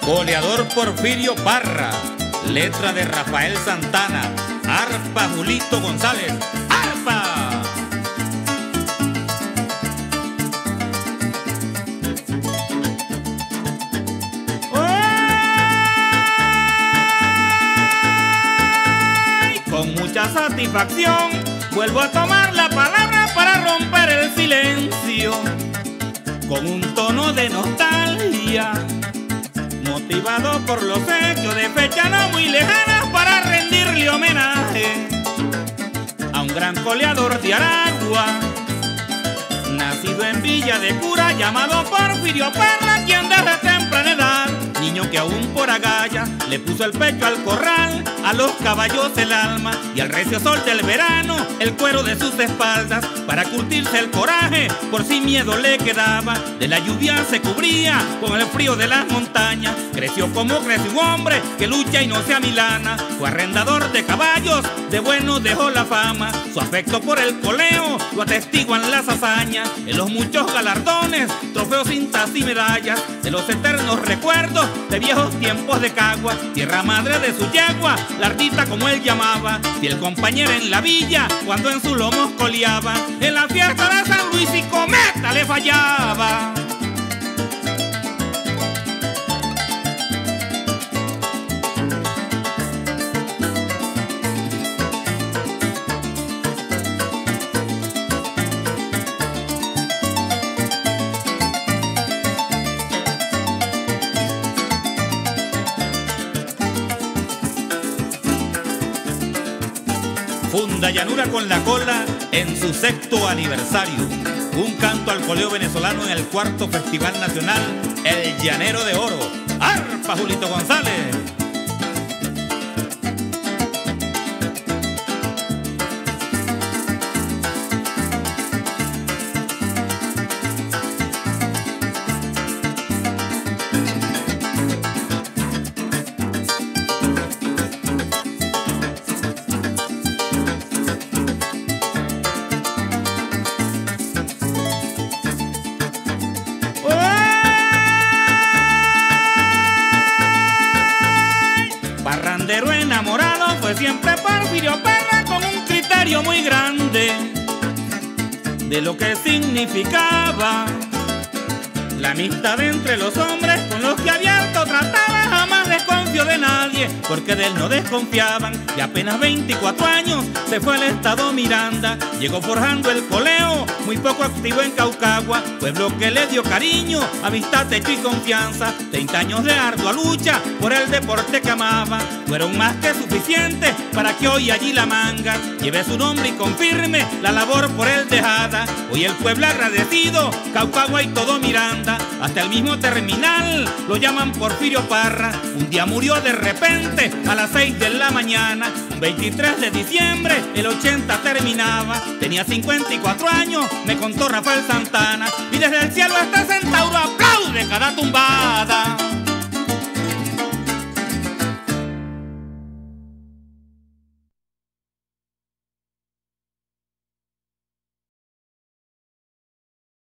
Goleador Porfirio Parra, letra de Rafael Santana, arpa Julito González, arpa. Con mucha satisfacción vuelvo a tomar la palabra para romper el silencio con un tono de nostalgia, motivado por los hechos de fecha no muy lejana, para rendirle homenaje a un gran goleador de Aragua, nacido en Villa de Cura, llamado Porfirio Parra, quien desde temprana edad, niño que aún por agallas le puso el pecho al corral, a los caballos el alma y al recio sol del verano el cuero de sus espaldas, para curtirse el coraje por si miedo le quedaba, de la lluvia se cubría con el frío de las montañas, creció como crece un hombre que lucha y no se amilana, fue arrendador de caballos, de bueno dejó la fama, su afecto por el coleo lo atestiguan las hazañas, en los muchos galardones, trofeos, cintas y medallas, de los eternos recuerdos de viejos tiempos de Cagua, tierra madre de su yegua, la ardita como él llamaba, fiel compañera en la villa cuando en sus lomos coleaba, en la fiesta de San Luis y cometa le fallaba. Funda Llanura con la Cola en su 6º aniversario. Un canto al coleo venezolano en el 4º Festival Nacional El Llanero de Oro. ¡Arpa Julito González! Parrandero enamorado fue siempre Porfirio Parra, con un criterio muy grande de lo que significaba la amistad entre los hombres con los que abierto trataba. Jamás desconfió de nadie porque de él no desconfiaban, y apenas 24 años se fue al estado Miranda, llegó forjando el coleo, muy poco activo en Caucagua, pueblo que le dio cariño, amistad, techo y confianza. 30 años de ardua lucha por el deporte que amaba fueron más que suficientes para que hoy allí la manga lleve su nombre y confirme la labor por él dejada. Hoy el pueblo agradecido, Caucagua y todo Miranda, hasta el mismo terminal lo llaman Porfirio Parra. Un día murió de repente a las 6 de la mañana, un 23 de diciembre el 80 terminaba, tenía 54 años, me contó Rafael Santana, y desde el cielo hasta Centauro aplaude cada tumbada.